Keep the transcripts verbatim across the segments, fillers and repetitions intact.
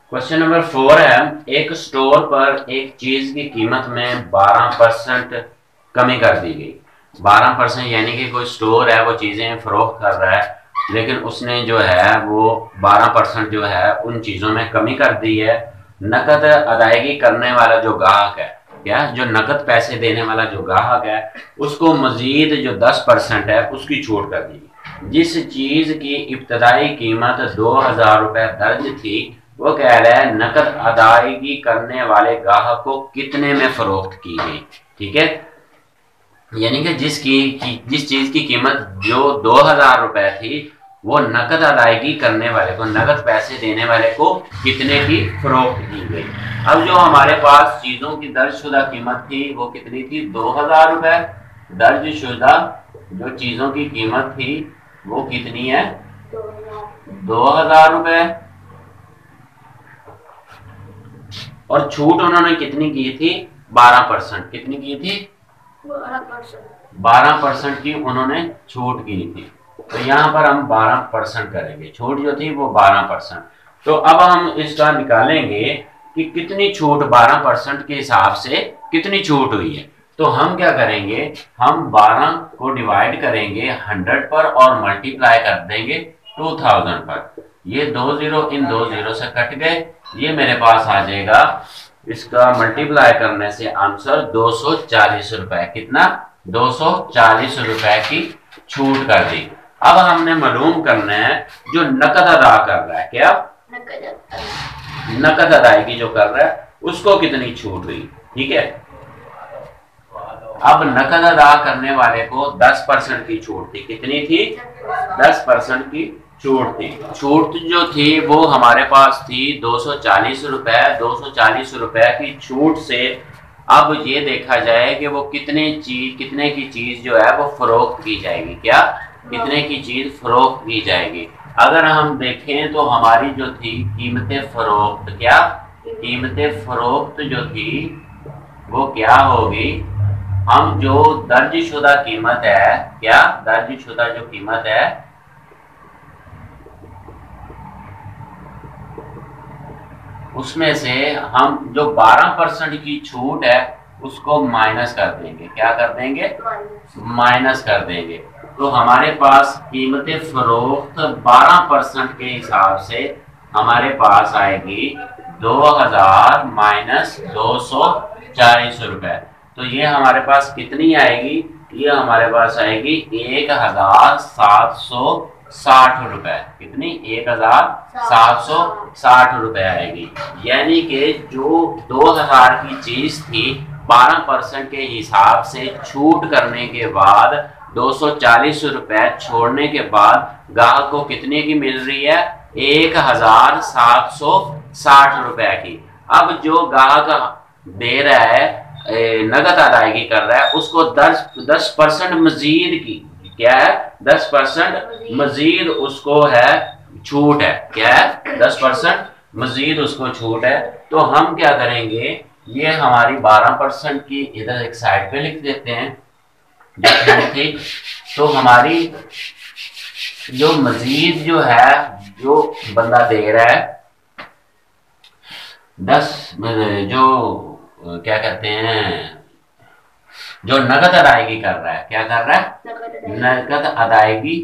Question number four है, एक store पर एक चीज की कीमत में बारह परसेंट कमी कर दी गई। बारह परसेंट यानी कि कोई स्टोर है, वो चीजें फरोख्त कर रहा है, लेकिन उसने जो है वो बारह परसेंट जो है उन चीजों में कमी कर दी है। नकद अदायगी करने वाला जो ग्राहक है, क्या जो नकद पैसे देने वाला जो ग्राहक है, उसको मजीद जो दस परसेंट है उसकी छूट कर दी। जिस चीज की इब्तदाई कीमत दो हजार रुपए दर्ज थी, वो कह रहा है नकद अदायगी करने वाले ग्राहक को कितने में फरोख्त की गई। ठीक है, यानी कि जिसकी जिस चीज की कीमत जो दो हजार रुपए थी, वो नकद अदायगी करने वाले को, नकद पैसे देने वाले को कितने की फरोख्त की गई। अब जो हमारे पास चीजों की दर्जशुदा कीमत थी वो कितनी थी, दो हजार रुपए। दर्जशुदा जो चीजों की कीमत थी वो कितनी है, दो हजार रुपए। और छूट उन्होंने कितनी की थी, बारह परसेंट। कितनी की थी, बारह परसेंट की उन्होंने छूट की थी। तो यहाँ पर हम बारह परसेंट करेंगे, छूट जो थी वो बारह परसेंट। तो अब हम इसका निकालेंगे कि कितनी छूट, बारह परसेंट के हिसाब से कितनी छूट हुई है। तो हम क्या करेंगे, हम बारह को डिवाइड करेंगे हंड्रेड पर और मल्टीप्लाई कर देंगे टू थाउजेंड पर। ये दो जीरो इन दो जीरो से कट गए, ये मेरे पास आ जाएगा, इसका मल्टीप्लाई करने से आंसर दो सौ चालीस रुपए। कितना, दो सौ चालीस रुपए की छूट कर दी। अब हमने मालूम करना है जो नकद अदा कर रहा है, क्या नकद अदायगी जो कर रहा है उसको कितनी छूट हुई। ठीक है, अब नकद अदा करने वाले को दस परसेंट की छूट थी। कितनी थी, दस परसेंट की छूट थी। छूट जो थी वो हमारे पास थी दो सौ चालीस रुपए। दो सौ चालीस रुपए की छूट से अब ये देखा जाए कि वो कितने चीज कितने की चीज जो है वो फरोख्त की जाएगी। क्या, कितने की चीज फरोख्त की जाएगी। अगर हम देखें तो हमारी जो थी कीमतें फरोख्त, क्या कीमतें फरोख्त जो थी वो क्या होगी, हम जो दर्जशुदा कीमत है, क्या दर्जशुदा जो कीमत है उसमें से हम जो बारह परसेंट की छूट है उसको माइनस कर देंगे। क्या कर देंगे, माइनस कर देंगे। तो हमारे पास कीमतें फरोख्त बारह परसेंट के हिसाब से हमारे पास आएगी दो हजार माइनस दो सौ चालीस रुपए। तो ये हमारे पास कितनी आएगी, ये हमारे पास आएगी एक हजार सात सौ साठ रुपए। कितनी, एक हजार सात सौ साठ रुपए आएगी। यानी कि जो दो हजार की चीज थी बारह परसेंट के हिसाब से छूट करने के बाद दो सौ चालीस रुपए छोड़ने के बाद ग्राहक को कितने की मिल रही है, एक हजार सात सौ साठ रुपए की। अब जो ग्राहक दे रहा है, नगद अदायगी कर रहा है, उसको दस दस परसेंट मजीद की, क्या है, दस परसेंट मजीद उसको है छूट है। क्या है, दस परसेंट मजीद उसको छूट है। तो हम क्या करेंगे, ये हमारी बारह परसेंट की इधर एक साइड पे लिख देते हैं जो छूट थी। तो हमारी जो मजीद जो है, जो बंदा दे रहा है दस, जो क्या कहते हैं, जो नगद अदायगी कर रहा है, क्या कर रहा है, नगद अदायगी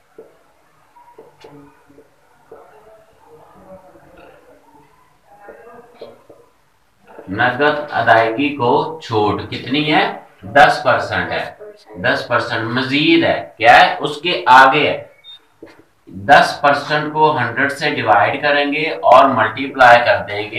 नगद अदायगी को छूट कितनी है, दस परसेंट है। दस परसेंट मजीद है, क्या है, उसके आगे है। दस परसेंट को हंड्रेड से डिवाइड करेंगे और मल्टीप्लाई कर देंगे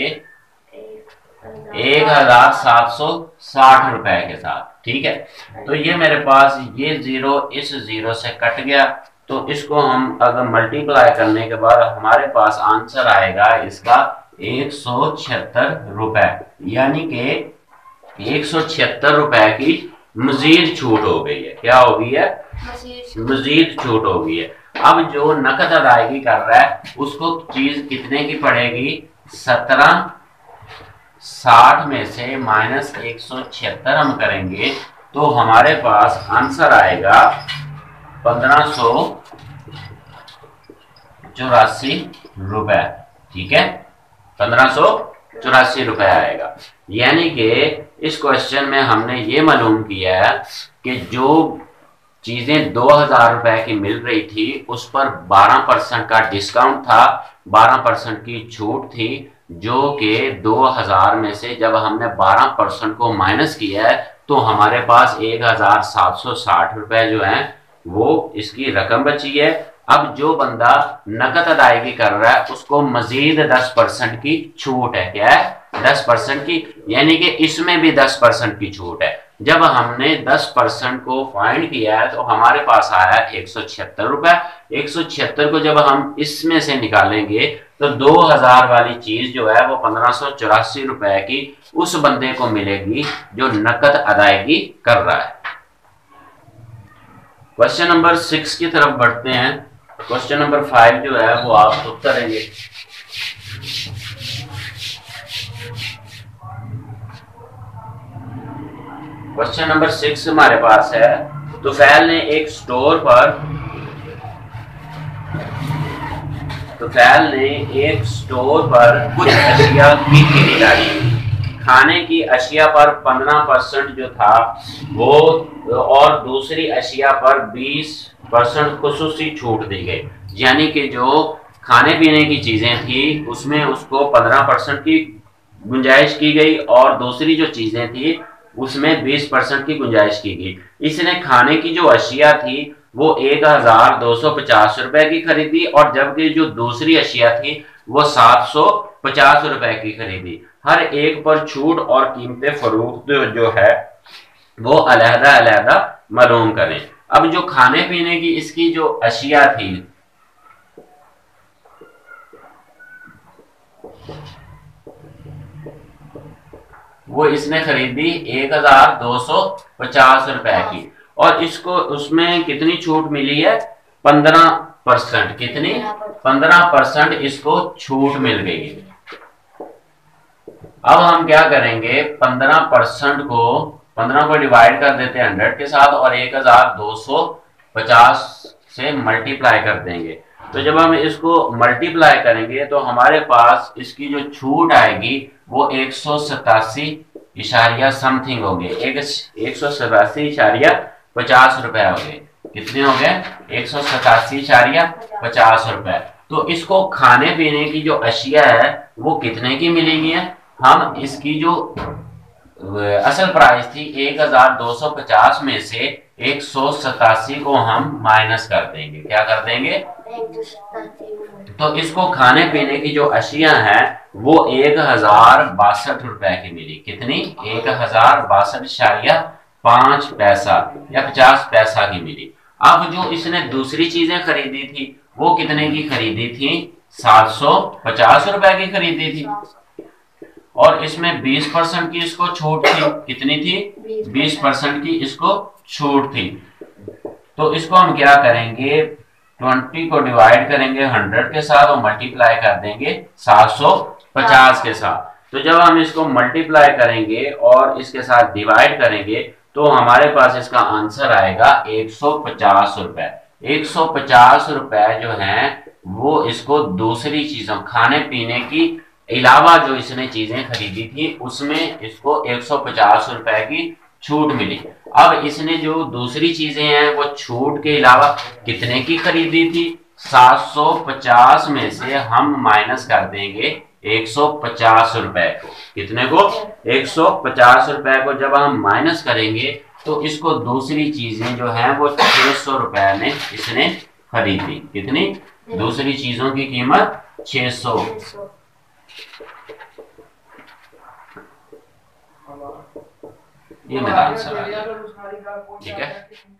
एक हजार सात सौ साठ रुपए के साथ। ठीक है, तो ये मेरे पास ये जीरो इस जीरो से कट गया। तो इसको हम अगर मल्टीप्लाई करने के बाद हमारे पास आंसर आएगा इसका एक सौ छिहत्तर रुपए। यानी कि एक सौ छिहत्तर रुपए की मजीद छूट हो गई है। क्या हो गई है, मजीद छूट हो गई है। अब जो नकद अदायगी कर रहा है उसको चीज कितने की पड़ेगी, सत्रह साठ में से माइनस एक सौ छिहत्तर हम करेंगे तो हमारे पास आंसर आएगा पंद्रह सौ चौरासी रुपए। ठीक है, पंद्रह सौ चौरासी रुपए आएगा। यानी कि इस क्वेश्चन में हमने ये मालूम किया है कि जो चीजें दो हजार रुपए की मिल रही थी उस पर बारह परसेंट का डिस्काउंट था, बारह परसेंट की छूट थी, जो कि दो हजार में से जब हमने बारह परसेंट को माइनस किया है तो हमारे पास एक हजार सात सौ साठ रुपए जो है वो इसकी रकम बची है। अब जो बंदा नकद अदायगी कर रहा है उसको मजीद दस परसेंट की छूट है। क्या है? दस परसेंट की, यानी कि इसमें भी दस परसेंट की छूट है। जब हमने दस परसेंट को फाइंड किया है तो हमारे पास आया एक सौ छिहत्तर रुपए। एक सौ छिहत्तर को जब हम इसमें से निकालेंगे तो दो हजार वाली चीज जो है वो पंद्रह सौ चौरासी रुपए की उस बंदे को मिलेगी जो नकद अदायगी कर रहा है। क्वेश्चन नंबर सिक्स की तरफ बढ़ते हैं। क्वेश्चन नंबर फाइव जो है वो आप खुद करेंगे। क्वेश्चन नंबर सिक्स हमारे पास है, तुफैल ने एक स्टोर पर तुफैल ने एक स्टोर पर कुछ अशिया की खरीदारी की। खाने की अशिया पर पंद्रह परसेंट जो था वो और दूसरी अशिया पर बीस परसेंट खुसूसी छूट दी गई। यानी कि जो खाने पीने की चीजें थी उसमें उसको पंद्रह परसेंट की गुंजाइश की गई और दूसरी जो चीजें थी उसमें बीस परसेंट की गुंजाइश की गई। इसने खाने की जो अशिया थी वो एक हजार दो सौ पचास रुपए की खरीदी और जबकि जो दूसरी अशिया थी वो सात सौ पचास रुपए की खरीदी। हर एक पर छूट और कीमतें फरोख्त जो है वो अलहदा अलहदा मालूम करें। अब जो खाने पीने की इसकी जो अशिया थी वो इसने खरीदी एक हजार दो सौ पचास रुपए की और इसको उसमें कितनी छूट मिली है? पंद्रह परसेंट। कितनी? पंद्रह परसेंट इसको छूट मिल गई है। अब हम क्या करेंगे, पंद्रह परसेंट को पंद्रह को डिवाइड कर देते हैं हंड्रेड के साथ और एक हजार दो सौ पचास से मल्टीप्लाई कर देंगे। तो जब हम इसको मल्टीप्लाई करेंगे तो हमारे पास इसकी जो छूट आएगी वो एक सौ सतासी इशारिया समथिंग हो गए। एक एक सौ सतासी इशारिया पचास रुपए हो गए। कितने हो गए? एक सौ सतासी इशारिया पचास रुपए। तो इसको खाने पीने की जो अशिया है वो कितने की मिलेगी है? हम इसकी जो असल प्राइस थी एक हजार दो सौ पचास में से एक सौ सतासी को हम माइनस कर देंगे। क्या कर देंगे? तो इसको खाने पीने की जो अशिया है वो एक हजार बासठ रुपए की मिली। कितनी? एक हजार बासठ इशारिया पांच पैसा या पचास पैसा की मिली। अब जो इसने दूसरी चीजें खरीदी थी वो कितने की खरीदी थी? सात सौ पचास रुपए की खरीदी थी और इसमें बीस परसेंट की इसको छूट थी। कितनी थी? बीस परसेंट की इसको छूट थी। तो इसको हम क्या करेंगे, बीस को डिवाइड करेंगे हंड्रेड के साथ और मल्टीप्लाई कर देंगे सात सौ पचास के साथ। तो जब हम इसको मल्टीप्लाई करेंगे और इसके साथ डिवाइड करेंगे तो हमारे पास इसका आंसर आएगा एक सौ पचास रुपए। एक सौ पचास रुपए जो है वो इसको दूसरी चीजों खाने पीने की अलावा जो इसने चीजें खरीदी थी उसमें इसको एक सौ पचास रुपए की छूट मिली। अब इसने जो दूसरी चीजें हैं वो छूट के अलावा कितने की खरीदी थी? सात सौ पचास में से हम माइनस कर देंगे एक सौ पचास रुपए को। कितने को? एक सौ पचास रुपए को जब हम माइनस करेंगे तो इसको दूसरी चीजें जो है वो छह सौ रुपए में इसने खरीदी। कितनी? दूसरी चीजों की कीमत छह सौ। ये मेरा आंसर है। ठीक है।